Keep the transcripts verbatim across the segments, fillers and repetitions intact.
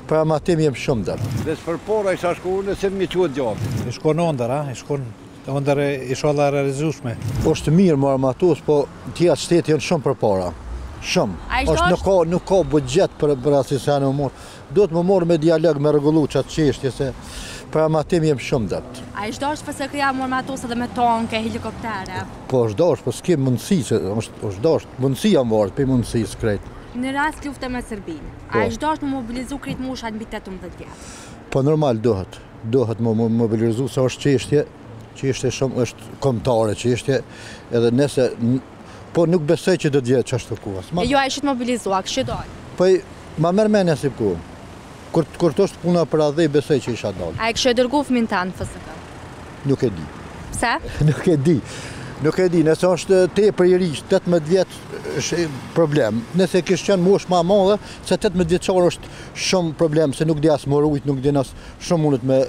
Për amatim jem shumë dhe. Dhe së përpora isha shku unë se mi quët gjatë. I shkon ondër, a? I shkon ondër i sholla realizueshme. Është mirë më armatus, po tja shtetë janë shumë përpara. Shumë. Është nuk ka, nuk ka budget për, për asisja në morë. Duhet më morë me dialog, me regullu qatë qeshtje, se për amatim jem shumë dhe. A ishtë doshtë për se këja më armatus edhe me tonke, helikoptere? Po është doshtë, po s'kem mundësi, se është doshtë. Mundësi jam vartë, për mundësi s'krejt. Në rast lufte me Serbinë, a ishtë doshtë më mobilizu krejt mushat në bitet tetëmbëdhjetë vjetë? Po normal dohet, dohet më mobilizu, se është qeshtje, qeshtje shumë është kombëtare qeshtje, edhe nëse, po nuk besoj që do të jetë çashtu kuas. E jo, a ishit mobilizu, a kështë dojnë? Po ma merr mendja si ku. Kur kur të është puna për adhej, besoj që isha dalë. A e kështë dërgu fëmin tanë F S K? Nuk e di. Pse? Nuk e di. Nuk e di, nëse është tepër i ri, tetëmbëdhjetë vjeç është problem. Nëse kishte qenë moshë më e madhe, se tetëmbëdhjetë vjeçar është shumë problem, se nuk di as morujt, nuk di as shumë mundet me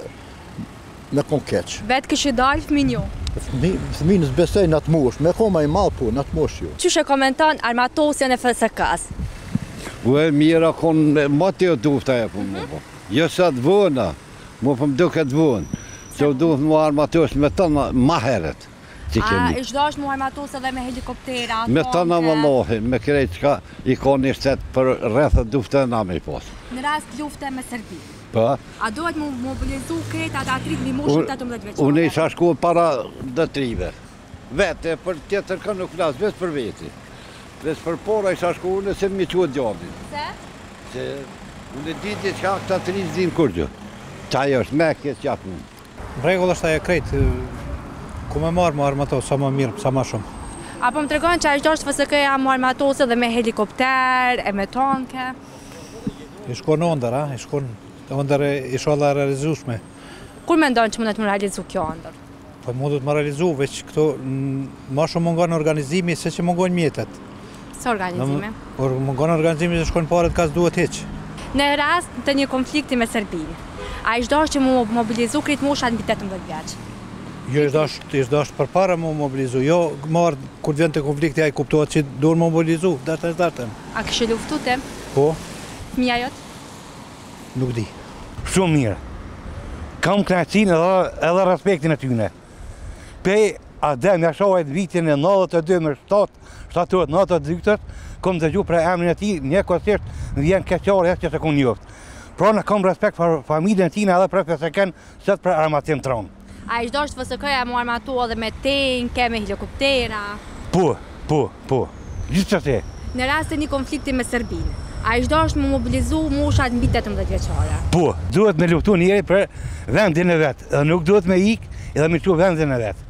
me konkeq. Vetë kishë dalë fëmin ju? Fëmin s'besoj në atë moshë, me koma i malë po, në atë moshë ju. Qyshe komenton armatosjen e F S K-s? Ue, mira konë, ma të jo dufta e po më po. Jo sa të vëna, mu po më duke të vënë. Se u duhet mu armatos me tënë ma heret. A ishtë do është mu armatos edhe me helikoptera, me tënë më lohin, me krejt qka i ka një shtet për rrethët dufte e na me i posë. Në rast lufte me Serbinë. Po? A duhet mu mobilizu krejt atë atrit një moshën tetëmbëdhjetë vjeçare? Unë isha shku para dëtrive. Vete, për tjetër ka nuk flasë, vetë për veti. Vetë për pora isha shku unë se mi quët gjabin. Se? Se unë e diti që këta të rinjë zinë kur gjë. Qaj është me këtë qatë mund. Regull është ajo krejt, ku me marë më armatos, sa më mirë, sa më shumë. Apo më tregon që a ishtë doshtë F S K-ja mu armatos edhe me helikopter, e me tonke? I shkon ondër, a? I shkon ondër i sholla realizueshme. Kur me ndonë që mundet më realizu kjo ondër? Po mundet më realizu, veç këto ma shumë mungon organizimi se që mungon mjetet. Se organizimi? Mungon organizimi se shkon paret kas duhet heq. Në rast të një konflikti me Serbinë, a ishtë doshtë që mu mobilizu krejt mushat në tetëmbëdhjetë vjeç? Jo, ishtë doshtë për para mu mobilizu, jo marë kur vjen të konflikti a i kuptohet që duhet mu mobilizu, dartë e dartën. A kështë luftu të? Po. Fëmija jotë? Nuk di. Shumë mirë. Kam knaqësinë edhe respektin e tyne. Pej adem jashohet vitin e nëntëdhjetë e dy me shtatë, shtatëdhjetë, nëntëdhjetë e dy, kom të gju për emrin e ti, një kosisht në vjen keqare e që se kun njoftë. Pra në kam respekt për familjen e tina edhe për se ken sëtë për armatim të ronë. A ishtë doshtë F S K-ja mu armatu edhe me tenke, me helikoptera? Po, po, po. Gjithë që se. Në rast të një konflikti me Serbinë, a ishtë doshtë mu mobilizu mushat në bitë tetëmbëdhjetë vjeçare? Po, duhet me luftu njëri për vendin e vetë, edhe nuk duhet me ikë edhe me qu vendin e vetë.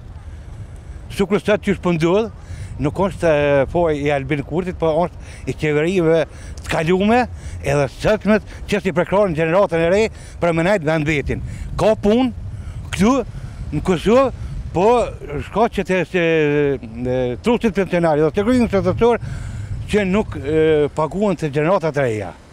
Shukur sëtë që shpëndodhë, nuk është po i Albin Kurtit, po është i qeverive të kalume edhe sëtmet që si prekrarën gjeneratën e re për me najtë vend vetin. Ka punë këtu në Kosovë, po shka që të trusit pensionari dhe të kryinë shtetëror që nuk paguan të gjeneratat reja.